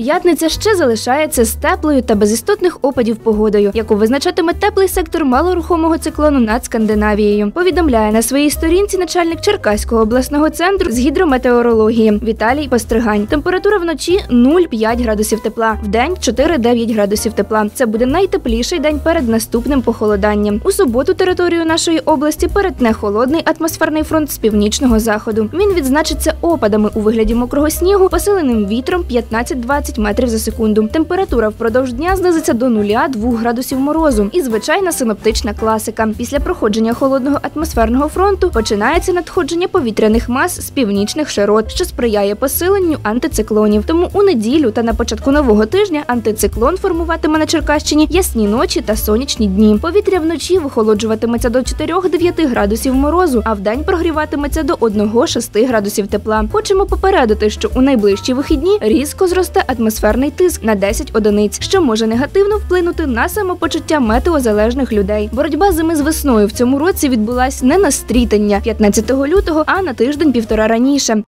п'ятниця ще залишається з теплою та без істотних опадів погодою, яку визначатиме теплий сектор малорухомого циклону над Скандинавією. Повідомляє на своїй сторінці начальник Черкаського обласного центру з гідрометеорології Віталій Постригань. Температура вночі 0,5 градусів тепла, вдень 4-9 градусів тепла. Це буде найтепліший день перед наступним похолоданням. У суботу територію нашої області перетне холодний атмосферний фронт з північного заходу. Він відзначиться опадами у вигляді мокрого снігу, посиленим вітром 15-20 метрів за секунду. Температура впродовж дня знизиться до 0-2 градусів морозу. І звичайна синоптична класика. Після проходження холодного атмосферного фронту починається надходження повітряних мас з північних широт, що сприяє посиленню антициклонів. Тому у неділю та на початку нового тижня антициклон формуватиме на Черкащині ясні ночі та сонячні дні. Повітря вночі вихолоджуватиметься до 4-9 градусів морозу, а вдень прогріватиметься до 1-6 градусів тепла. Хочемо попередити, що у найближчі вихідні різко зросте атмосферний тиск на 10 одиниць, що може негативно вплинути на самопочуття метеозалежних людей. Боротьба зими з весною в цьому році відбулась не на стрітання 15 лютого, а на тиждень-півтора раніше.